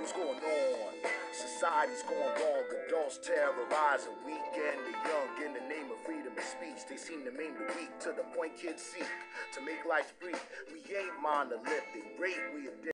What's going on? Society's going wrong, adults terrorizing weekend the young in the name of freedom of speech. They seem to maim the weak to the point kids seek to make life free. We ain't monolithic, great, we